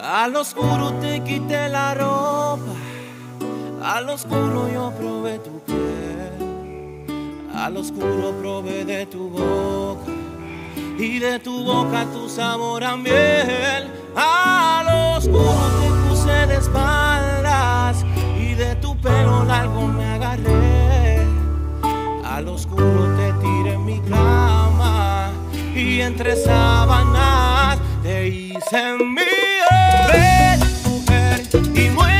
Al oscuro te quité la ropa, al oscuro yo probé tu piel, al oscuro probé de tu boca y de tu boca tu sabor a miel. Al oscuro te puse de espaldas y de tu pelo largo me agarré. Al oscuro te tiré en mi cama y entre sábanas te hice mía. Ven, mujer, y muere.